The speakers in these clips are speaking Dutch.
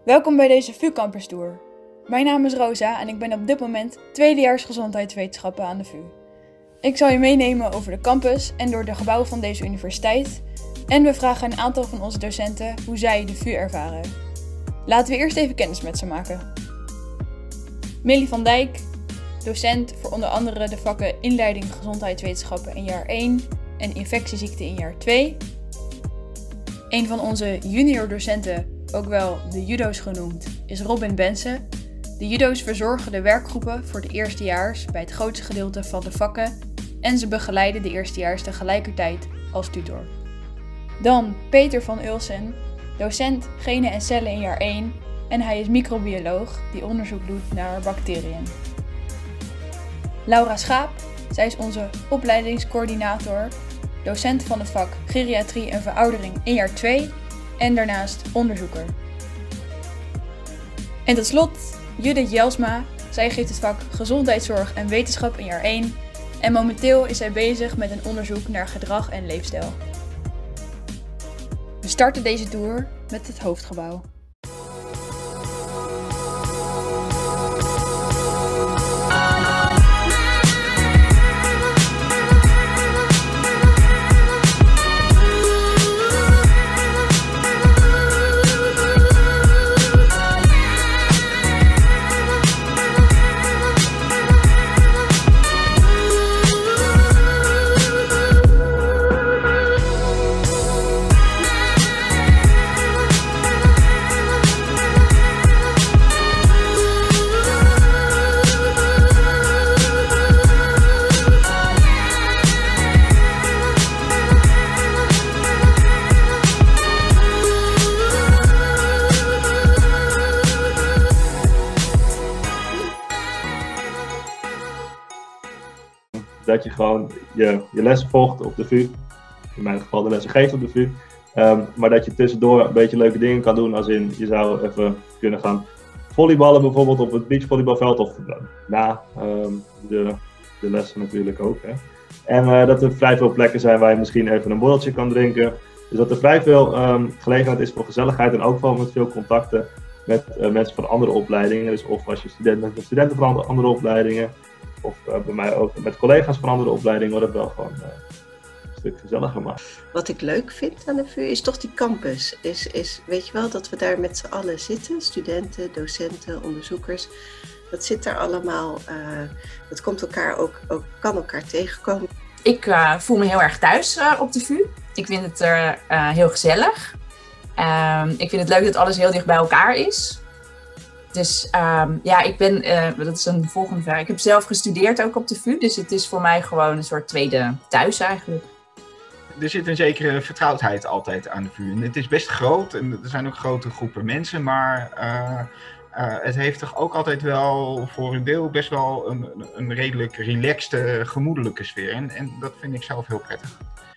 Welkom bij deze VU Campus Tour. Mijn naam is Rosa en ik ben op dit moment tweedejaars gezondheidswetenschappen aan de VU. Ik zal je meenemen over de campus en door de gebouwen van deze universiteit. En we vragen een aantal van onze docenten hoe zij de VU ervaren. Laten we eerst even kennis met ze maken. Millie van Dijk, docent voor onder andere de vakken inleiding gezondheidswetenschappen in jaar 1 en infectieziekten in jaar 2. Een van onze junior docenten, ook wel de judo's genoemd, is Robin Bensen. De judo's verzorgen de werkgroepen voor de eerstejaars bij het grootste gedeelte van de vakken en ze begeleiden de eerstejaars tegelijkertijd als tutor. Dan Peter van Ulsen, docent genen en cellen in jaar 1 en hij is microbioloog die onderzoek doet naar bacteriën. Laura Schaap, zij is onze opleidingscoördinator, docent van het vak geriatrie en veroudering in jaar 2 en daarnaast onderzoeker. En tot slot Judith Jelsma, zij geeft het vak gezondheidszorg en wetenschap in jaar 1 en momenteel is zij bezig met een onderzoek naar gedrag en leefstijl. We starten deze tour met het hoofdgebouw. Dat je gewoon je lessen volgt op de VU. In mijn geval de lessen geeft op de VU. Maar dat je tussendoor een beetje leuke dingen kan doen. Als in, je zou even kunnen gaan volleyballen bijvoorbeeld op het beachvolleybalveld. Of na de lessen natuurlijk ook. Hè. En dat er vrij veel plekken zijn waar je misschien even een borreltje kan drinken. Dus dat er vrij veel gelegenheid is voor gezelligheid. En ook wel met veel contacten met mensen van andere opleidingen. Dus of als je student bent met studenten van andere opleidingen. Of bij mij ook met collega's van andere opleidingen wordt het wel gewoon een stuk gezelliger maken. Wat ik leuk vind aan de VU is toch die campus. Weet je wel, dat we daar met z'n allen zitten. Studenten, docenten, onderzoekers. Dat zit daar allemaal. Dat komt elkaar kan elkaar tegenkomen. Ik voel me heel erg thuis op de VU. Ik vind het er heel gezellig. Ik vind het leuk dat alles heel dicht bij elkaar is. Dus ik ben, dat is een volgende vraag. Ik heb zelf gestudeerd ook op de VU, dus het is voor mij gewoon een soort tweede thuis eigenlijk. Er zit een zekere vertrouwdheid altijd aan de VU. En het is best groot en er zijn ook grote groepen mensen, maar het heeft toch ook altijd wel voor een deel best wel een redelijk relaxed, gemoedelijke sfeer. En dat vind ik zelf heel prettig.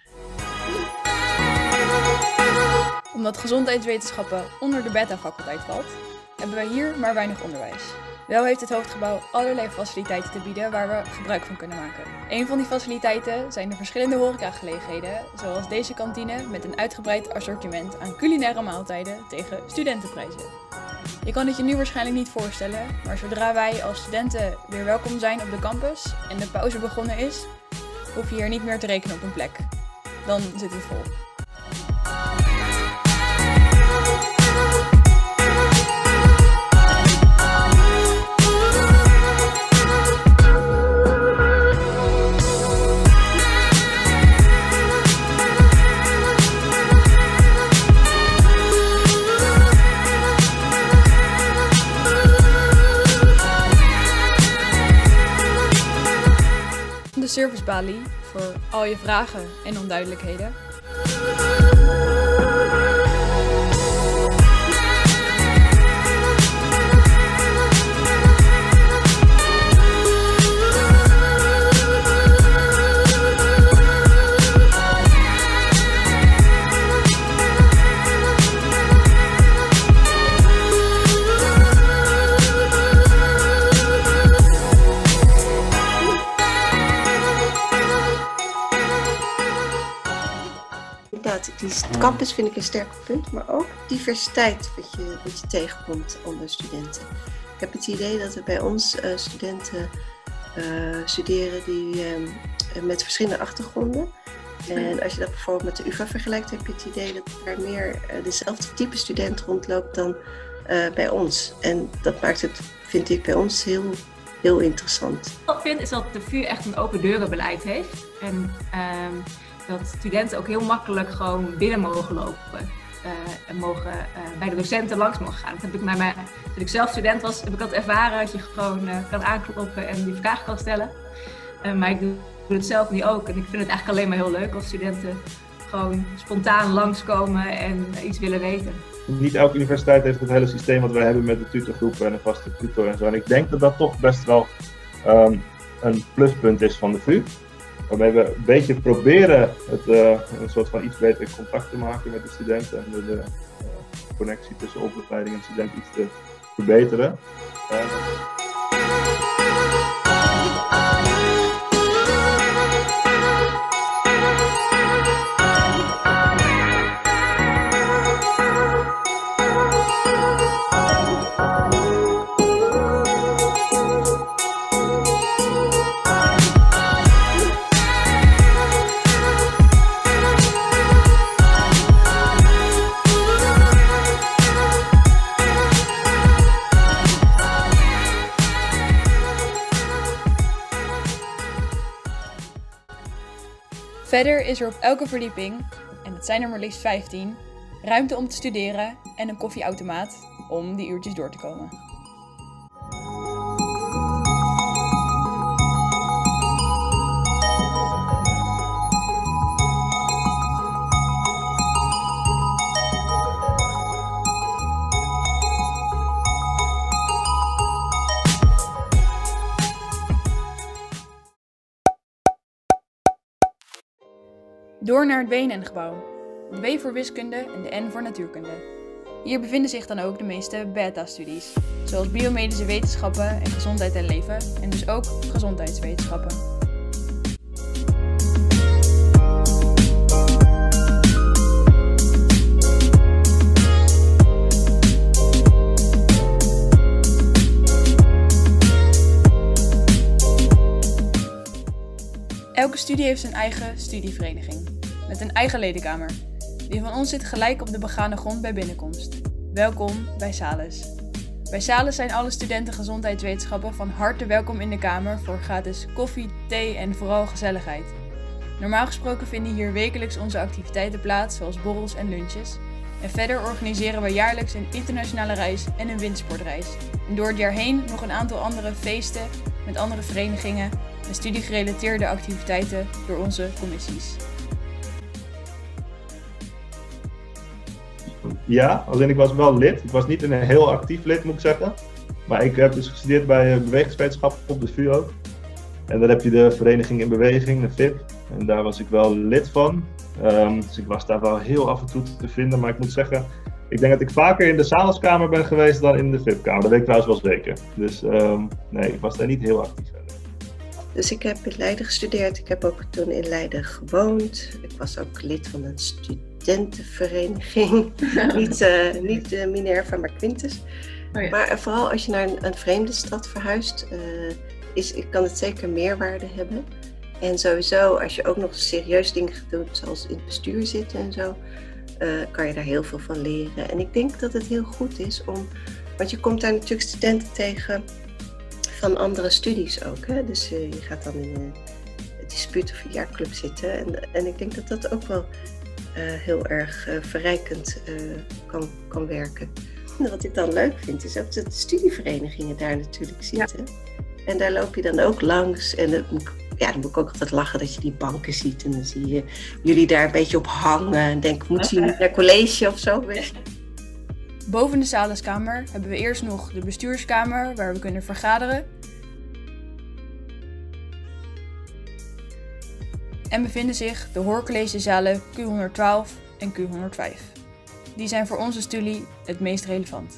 Omdat gezondheidswetenschappen onder de beta-faculteit valt, hebben wij hier maar weinig onderwijs. Wel heeft het hoofdgebouw allerlei faciliteiten te bieden waar we gebruik van kunnen maken. Een van die faciliteiten zijn de verschillende horecagelegenheden, zoals deze kantine met een uitgebreid assortiment aan culinaire maaltijden tegen studentenprijzen. Je kan het je nu waarschijnlijk niet voorstellen, maar zodra wij als studenten weer welkom zijn op de campus en de pauze begonnen is, hoef je hier niet meer te rekenen op een plek. Dan zit het vol. De servicebalie voor al je vragen en onduidelijkheden. campus vind ik een sterk punt, maar ook diversiteit wat je tegenkomt onder studenten. Ik heb het idee dat er bij ons studenten studeren die met verschillende achtergronden. En als je dat bijvoorbeeld met de UvA vergelijkt, heb je het idee dat er meer dezelfde type student rondloopt dan bij ons. En dat maakt het, vind ik, bij ons heel interessant. Wat ik vind is dat de VU echt een open deurenbeleid heeft. En dat studenten ook heel makkelijk gewoon binnen mogen lopen. En bij de docenten langs mogen gaan. Dat heb ik toen ik zelf student was, heb ik dat ervaren. Dat je gewoon kan aankloppen en die vraag kan stellen. Maar ik doe het zelf nu ook. En ik vind het eigenlijk alleen maar heel leuk als studenten gewoon spontaan langskomen en iets willen weten. Niet elke universiteit heeft het hele systeem wat wij hebben met de tutorgroepen en een vaste tutor en zo. En ik denk dat dat toch best wel een pluspunt is van de VU. Waarmee we een beetje proberen een soort van iets beter contact te maken met de studenten en de connectie tussen opleiding en student iets te verbeteren. Verder is er op elke verdieping, en het zijn er maar liefst 15, ruimte om te studeren en een koffieautomaat om die uurtjes door te komen. Door naar het WNN-gebouw. De W voor wiskunde en de N voor natuurkunde. Hier bevinden zich dan ook de meeste beta-studies, zoals biomedische wetenschappen en gezondheid en leven, en dus ook gezondheidswetenschappen. Elke studie heeft zijn eigen studievereniging, met een eigen ledenkamer. Die van ons zit gelijk op de begane grond bij binnenkomst. Welkom bij Salus. Bij Salus zijn alle studenten gezondheidswetenschappen van harte welkom in de kamer voor gratis koffie, thee en vooral gezelligheid. Normaal gesproken vinden hier wekelijks onze activiteiten plaats, zoals borrels en lunches. En verder organiseren we jaarlijks een internationale reis en een windsportreis. En door het jaar heen nog een aantal andere feesten met andere verenigingen en studiegerelateerde activiteiten door onze commissies. Ja, alleen ik was wel lid. Ik was niet een heel actief lid, moet ik zeggen. Maar ik heb dus gestudeerd bij bewegingswetenschap op de VU ook. En dan heb je de Vereniging in Beweging, de VIP. En daar was ik wel lid van. Dus ik was daar wel heel af en toe te vinden. Maar ik moet zeggen, ik denk dat ik vaker in de Saluskamer ben geweest dan in de VIP-kamer. Dat weet ik trouwens wel zeker. Dus nee, ik was daar niet heel actief verder. Dus ik heb in Leiden gestudeerd. Ik heb ook toen in Leiden gewoond. Ik was ook lid van een studentenvereniging. niet Minerva, maar Quintus. Oh ja. Maar vooral als je naar een vreemde stad verhuist, kan het zeker meerwaarde hebben. En sowieso, als je ook nog serieus dingen doet, zoals in het bestuur zitten en zo, kan je daar heel veel van leren. En ik denk dat het heel goed is want je komt daar natuurlijk studenten tegen van andere studies ook. Hè? Dus je gaat dan in een dispuut of een jaarclub zitten. En ik denk dat dat ook wel heel erg verrijkend kan werken. En wat ik dan leuk vind, is ook dat de studieverenigingen daar natuurlijk zitten. Ja. En daar loop je dan ook langs. En dan moet ik ook altijd lachen dat je die banken ziet. En dan zie je jullie daar een beetje op hangen. En denk, moet je niet naar college of zo? Boven de Saluskamer hebben we eerst nog de bestuurskamer waar we kunnen vergaderen. En bevinden zich de hoorcollegezalen Q112 en Q105. Die zijn voor onze studie het meest relevant.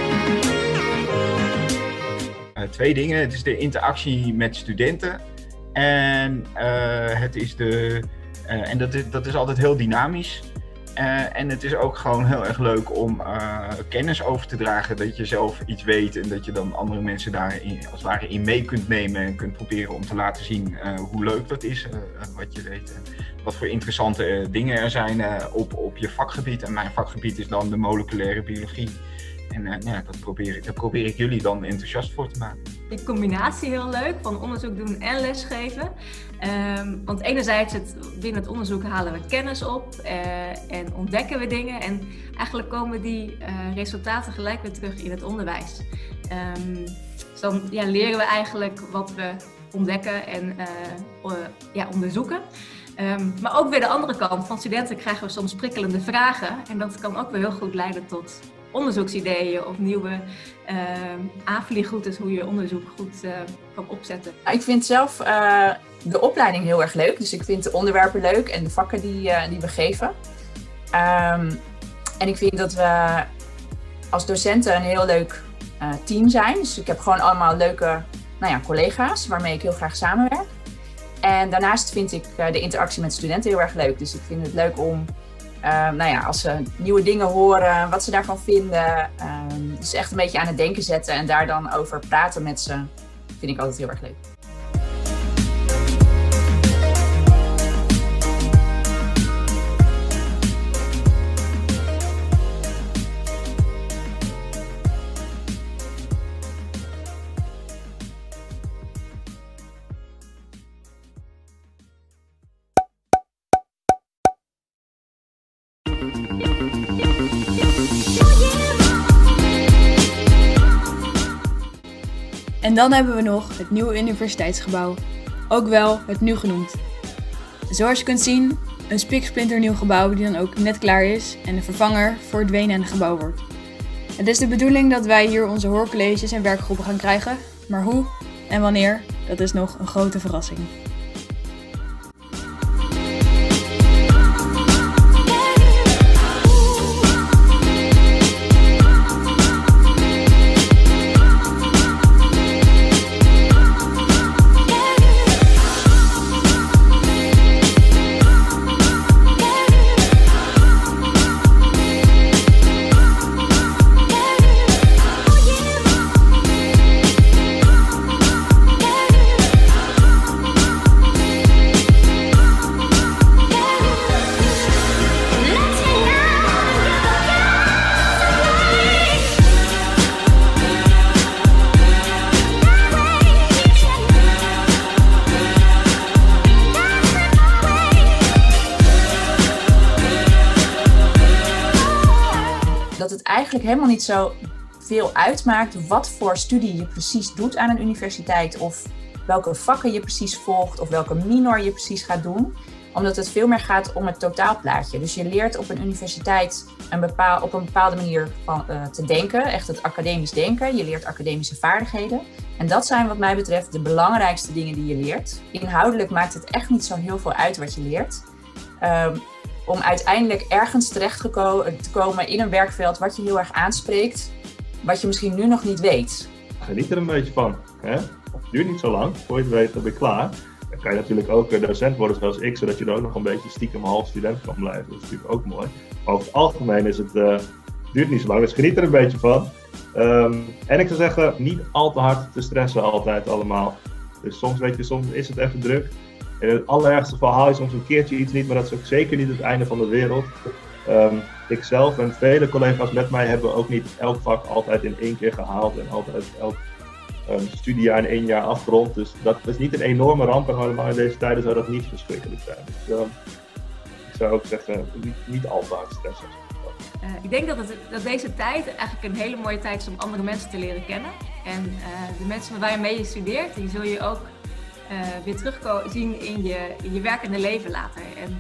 Twee dingen. Het is de interactie met studenten En het is dat is altijd heel dynamisch. En het is ook gewoon heel erg leuk om kennis over te dragen. Dat je zelf iets weet en dat je dan andere mensen daarin als het ware in mee kunt nemen. En kunt proberen om te laten zien hoe leuk dat is, wat je weet. En wat voor interessante dingen er zijn op je vakgebied. En mijn vakgebied is dan de moleculaire biologie. En daar probeer ik jullie dan enthousiast voor te maken. Die combinatie heel leuk van onderzoek doen en lesgeven. Want enerzijds binnen het onderzoek halen we kennis op en ontdekken we dingen. En eigenlijk komen die resultaten gelijk weer terug in het onderwijs. Dus dan leren we eigenlijk wat we ontdekken en onderzoeken. Maar ook weer de andere kant. Van studenten krijgen we soms prikkelende vragen. En dat kan ook weer heel goed leiden tot onderzoeksideeën of nieuwe aanvliegroutes, hoe je onderzoek goed kan opzetten. Ik vind zelf de opleiding heel erg leuk. Dus ik vind de onderwerpen leuk en de vakken die we geven. En ik vind dat we als docenten een heel leuk team zijn. Dus ik heb gewoon allemaal leuke collega's waarmee ik heel graag samenwerk. En daarnaast vind ik de interactie met studenten heel erg leuk. Dus ik vind het leuk om als ze nieuwe dingen horen, wat ze daarvan vinden. Dus echt een beetje aan het denken zetten en daar dan over praten met ze, vind ik altijd heel erg leuk. En dan hebben we nog het nieuwe universiteitsgebouw, ook wel het Nu genoemd. Zoals je kunt zien, een spiksplinternieuw gebouw die dan ook net klaar is en de vervanger voor het WNN gebouw wordt. Het is de bedoeling dat wij hier onze hoorcolleges en werkgroepen gaan krijgen, maar hoe en wanneer, dat is nog een grote verrassing. Dat het eigenlijk helemaal niet zo veel uitmaakt wat voor studie je precies doet aan een universiteit of welke vakken je precies volgt of welke minor je precies gaat doen. Omdat het veel meer gaat om het totaalplaatje. Dus je leert op een universiteit op een bepaalde manier te denken, echt het academisch denken. Je leert academische vaardigheden. En dat zijn wat mij betreft de belangrijkste dingen die je leert. Inhoudelijk maakt het echt niet zo heel veel uit wat je leert. Om uiteindelijk ergens terecht te komen in een werkveld wat je heel erg aanspreekt, wat je misschien nu nog niet weet. Geniet er een beetje van. Hè? Het duurt niet zo lang, voor je het weet ben je klaar. Dan kan je natuurlijk ook docent worden zoals ik, zodat je er ook nog een beetje stiekem half student kan blijven. Dat is natuurlijk ook mooi. Maar over het algemeen is het duurt niet zo lang, dus geniet er een beetje van. En ik zou zeggen, niet al te hard te stressen altijd allemaal. Dus soms is het even druk. In het allerergste geval haal je soms een keertje iets niet, maar dat is ook zeker niet het einde van de wereld. Ikzelf en vele collega's met mij hebben ook niet elk vak altijd in 1 keer gehaald en altijd elk studiejaar in 1 jaar afgerond. Dus dat is niet een enorme ramp, en helemaal in deze tijden zou dat niet verschrikkelijk zijn. Dus ik zou ook zeggen, niet al te hard stressen. Ik denk dat deze tijd eigenlijk een hele mooie tijd is om andere mensen te leren kennen. En de mensen waarmee je studeert, die zul je ook weer terugzien in je werkende leven later. En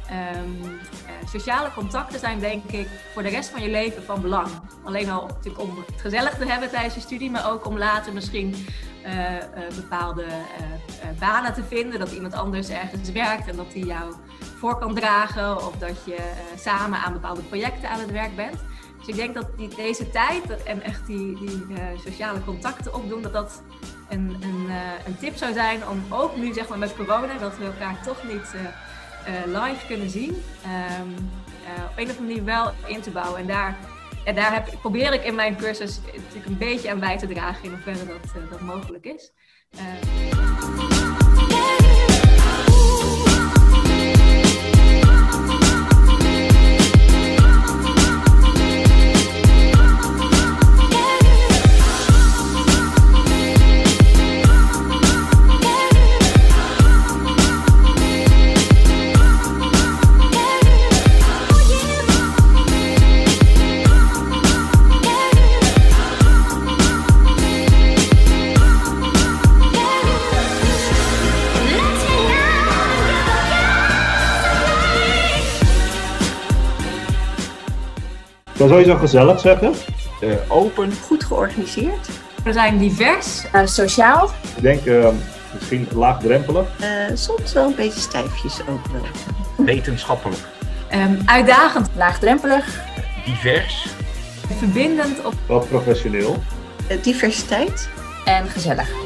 sociale contacten zijn denk ik voor de rest van je leven van belang. Alleen al natuurlijk om het gezellig te hebben tijdens je studie, maar ook om later misschien bepaalde banen te vinden. Dat iemand anders ergens werkt en dat die jou voor kan dragen of dat je samen aan bepaalde projecten aan het werk bent. Dus ik denk dat deze tijd en echt die sociale contacten opdoen, dat een een tip zou zijn om ook nu zeg maar met corona, dat we elkaar toch niet live kunnen zien, op een of andere manier wel in te bouwen. En daar probeer ik in mijn cursus natuurlijk een beetje aan bij te dragen in hoeverre dat mogelijk is. Ik zou sowieso gezellig zeggen. Open. Goed georganiseerd. We zijn divers. Sociaal. Ik denk misschien laagdrempelig. Soms wel een beetje stijfjes ook wel. Wetenschappelijk. Uitdagend. Laagdrempelig. Divers. Verbindend. Wat professioneel. Diversiteit. En gezellig.